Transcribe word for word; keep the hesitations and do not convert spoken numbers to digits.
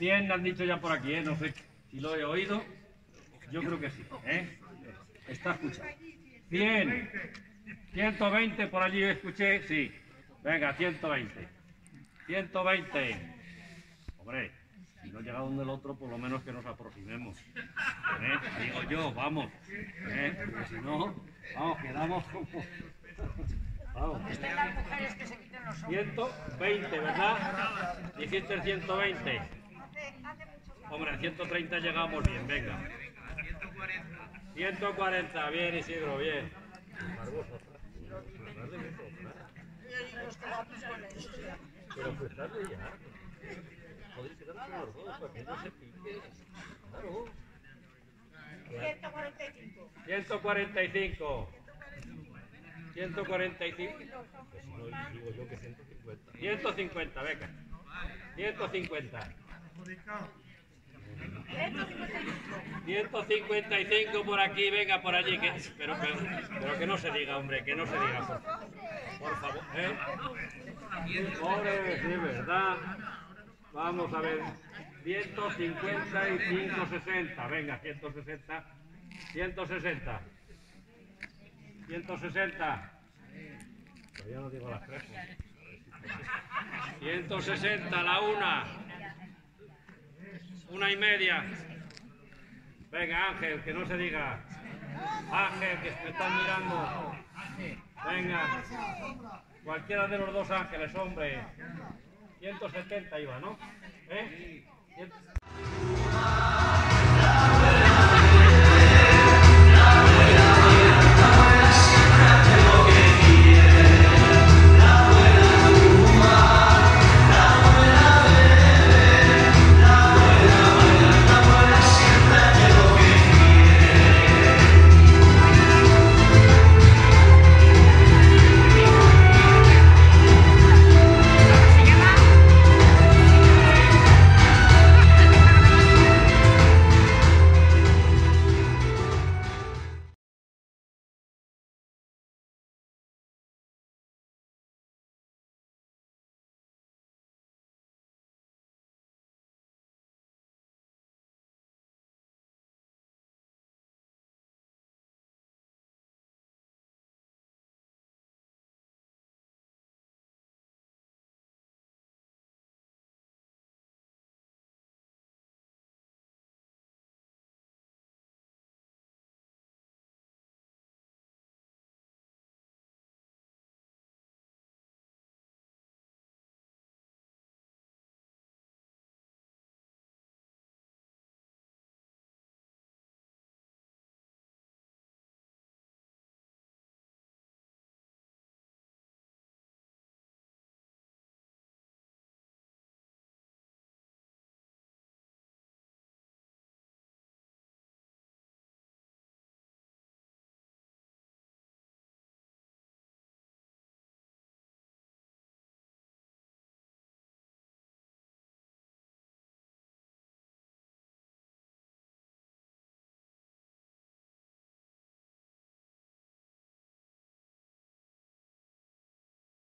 cien han dicho ya por aquí, ¿eh? No sé si lo he oído. Yo creo que sí, ¿eh? Está escuchado. cien. ciento veinte por allí escuché, sí. Venga, ciento veinte. ciento veinte. Hombre, si no llega donde el otro, por lo menos que nos aproximemos. ¿Eh? Digo yo, vamos. ¿Eh? Porque si no, vamos, quedamos como... Vamos. Están las mujeres que se quiten los hombros. ciento veinte, ¿verdad? Dijiste el ciento veinte. Hombre, al ciento treinta llegamos bien, venga. ciento cuarenta, bien Isidro, bien. Pero pues dale ya. Podéis quedarse los dos para que no se pique. Claro. ciento cuarenta y cinco. ciento cuarenta y cinco. ciento cuarenta y cinco. Pues no digo yo que ciento cincuenta. ciento cincuenta, venga. ciento cincuenta. ciento cincuenta y cinco por aquí, venga por allí, que, pero, pero, pero que no se diga, hombre, que no se diga, por, por favor, ¿eh? Pobre, sí, ¿verdad? Vamos a ver, ciento cincuenta y cinco, sesenta, venga, ciento sesenta, ciento sesenta, ciento sesenta, todavía no digo las tres, ciento sesenta, la una. Una y media. Venga, Ángel, que no se diga. Ángel, que me están mirando. Venga. Cualquiera de los dos ángeles, hombre. ciento setenta iba, ¿no? ¿Eh?